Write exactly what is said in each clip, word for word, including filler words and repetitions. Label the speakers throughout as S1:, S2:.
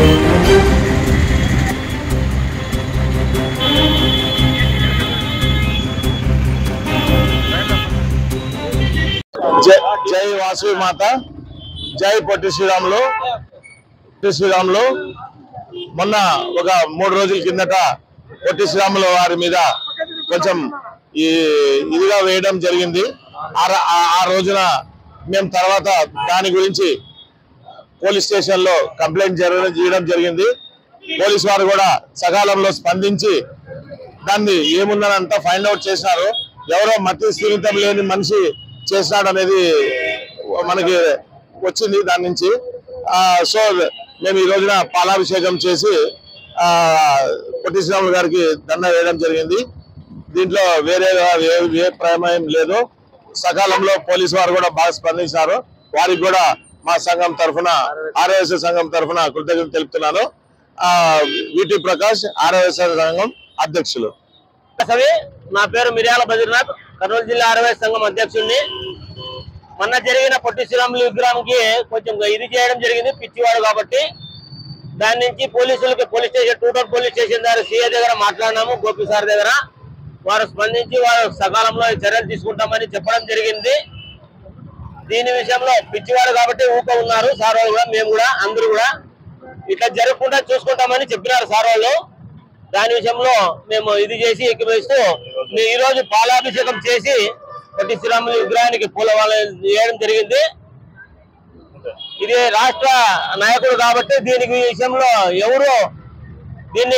S1: జై వాసవి మాత, జై పొట్టి శ్రీరాములు. పొట్టి శ్రీరాములు మొన్న ఒక మూడు రోజుల కిందట పొట్టి శ్రీరాములు వారి మీద కొంచెం ఈ ఇదిగా వేయడం జరిగింది. ఆ రోజున మేము తర్వాత దాని గురించి పోలీస్ స్టేషన్ లో కంప్లైంట్ చేయడం జరిగింది. పోలీసు వారు కూడా సకాలంలో స్పందించి దాన్ని ఏముందనంతా ఫైండ్ అవుట్ చేసినారు. ఎవరో మతి స్థిమితం లేని మనిషి చేసినాడు అనేది మనకి వచ్చింది దాని నుంచి. సో మేము ఈ రోజున పాలాభిషేకం చేసి పొట్టి శ్రీరాములు గారికి దండ వేయడం జరిగింది. దీంట్లో వేరే ఏ ప్రమేయం లేదు. సకాలంలో పోలీసు వారు కూడా బాగా స్పందించినారు. వారికి కూడా మా సంఘం తరఫున, ఆర్ఎస్ఎస్ సంఘం తరఫున కృతజ్ఞతలు తెలుపుతున్నాను. విటి ప్రకాష్, ఆర్ఎస్ఎస్ సంఘం అధ్యక్షులు.
S2: నా పేరు మిర్యాల బద్రీనాథ్, కర్నూలు జిల్లా ఆర్ఎస్ఎస్ సంఘం అధ్యక్షుడిని. మొన్న జరిగిన పొట్టి శ్రీరాములు విగ్రహానికి కొంచెం ఇది చేయడం జరిగింది, పిచ్చివాడు కాబట్టి. దాని నుంచి పోలీసులకి police station two town police station దగ్గర సీఏ దగ్గర మాట్లాడినాము, గోపి సార్ దగ్గర. వారు స్పందించి వారు సకాలంలో చర్యలు తీసుకుంటామని చెప్పడం జరిగింది. దీని విషయంలో పిచ్చివాడు కాబట్టి ఊక ఉన్నారు సార్ వాళ్ళు కూడా, మేము కూడా అందరూ కూడా ఇట్లా జరగకుండా చూసుకుంటామని చెప్పినారు సార్ వాళ్ళు. దాని విషయంలో మేము ఇది చేసి ఎక్కివేస్తూ ఈ రోజు పాలాభిషేకం చేసి పొట్టి శ్రీరాములు విగ్రహానికి పూల వేయడం జరిగింది. ఇది రాష్ట్ర నాయకుడు కాబట్టి దీనికి విషయంలో ఎవరు దీన్ని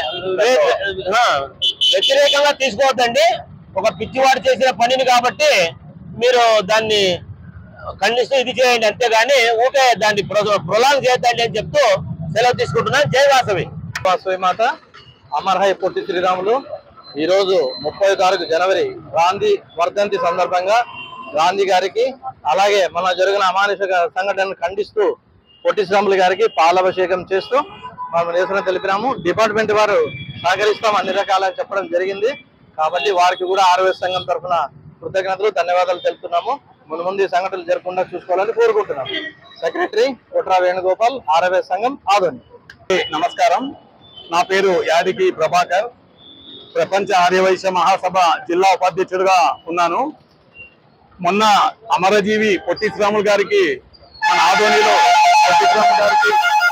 S2: వ్యతిరేకంగా తీసుకోవద్దండి. ఒక పిచ్చివాడు చేసిన పనిని కాబట్టి మీరు దాన్ని ఖండిస్తూ ఇది చేయండి, అంతేగాని ఊకే దాన్ని ప్రొలాంగ్ చేయొద్దండి అని చెప్తూ సెలవు తీసుకుంటున్నాను. జై వాసవి.
S3: వాసవి మాత, అమర్ హై పొట్టి శ్రీరాములు. ఈరోజు ముప్పై తారీఖు జనవరి గాంధీ వర్ధంతి సందర్భంగా గాంధీ గారికి అలాగే మన జరిగిన అమానుష సంఘటనను ఖండిస్తూ పొట్టి శ్రీరాములు గారికి పాలాభిషేకం చేస్తూ మనం నిరసన తెలిపినాము. డిపార్ట్మెంట్ వారు సహకరిస్తాం అన్ని రకాలని చెప్పడం జరిగింది. కాబట్టి వారికి కూడా ఆర్ఎస్ సంఘం తరఫున కృతజ్ఞతలు, ధన్యవాదాలు తెలుపుతున్నాము. ముందు ముందు ఈ సంఘటనలు జరగకుండా చూసుకోవాలని కోరుకుంటున్నాము. సెక్రటరీ కొట్రా వేణుగోపాల్, ఆర్ఎస్ సంఘం ఆదోని.
S1: నమస్కారం, నా పేరు యాడికి ప్రభాకర్. ప్రపంచ ఆర్యవైశ్య మహాసభ జిల్లా ఉపాధ్యక్షుడిగా ఉన్నాను. మొన్న అమరజీవి పొట్టి శ్రీరాములు గారికి మన ఆదోనిలో పొట్టి శ్రీరాములు గారికి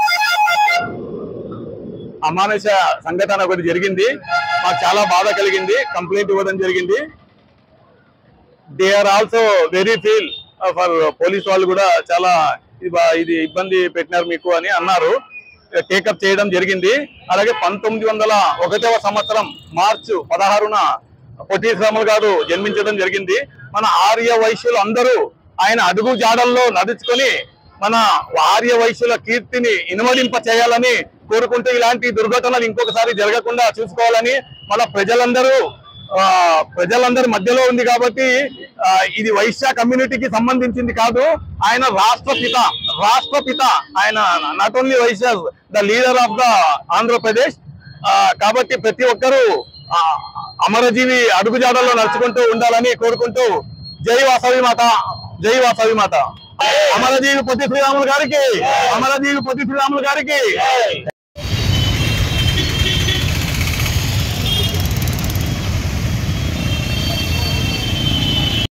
S1: అమానుష సంఘటన ఒకటి జరిగింది. మాకు చాలా బాధ కలిగింది. కంప్లైంట్ ఇవ్వడం జరిగింది. They are also very feel for police వాళ్ళు కూడా చాలా ఇది ఇబ్బంది పెట్టినారు మీకు అని అన్నారు. టేకప్ చేయడం జరిగింది. అలాగే పంతొమ్మిది వందల ఒకటవ సంవత్సరం మార్చి పదహారున పొట్టి శ్రీరాములు గారు జన్మించడం జరిగింది. మన ఆర్య వైశ్యులు అందరూ ఆయన అడుగు జాడల్లో నడుచుకొని మన ఆర్య వైశ్యుల కీర్తిని ఇనుమడింప చేయాలని కోరుకుంటూ ఇలాంటి దుర్ఘటనలు ఇంకొకసారి జరగకుండా చూసుకోవాలని మన ప్రజలందరూ ప్రజలందరి మధ్యలో ఉంది కాబట్టి ఇది వైశ్య కమ్యూనిటీకి సంబంధించింది కాదు. ఆయన రాష్ట్రపిత రాష్ట్రపిత ఆయన not only Vaishya, the leader of the Andhra Pradesh. కాబట్టి ప్రతి ఒక్కరూ అమరజీవి అడుగుజాడల్లో నడుచుకుంటూ ఉండాలని కోరుకుంటూ జై వాసవి మాత, జై వాసవి మాత. అమరజీవి పొట్టి శ్రీరాములు గారికి, అమరజీవి పొట్టి శ్రీరాములు గారికి.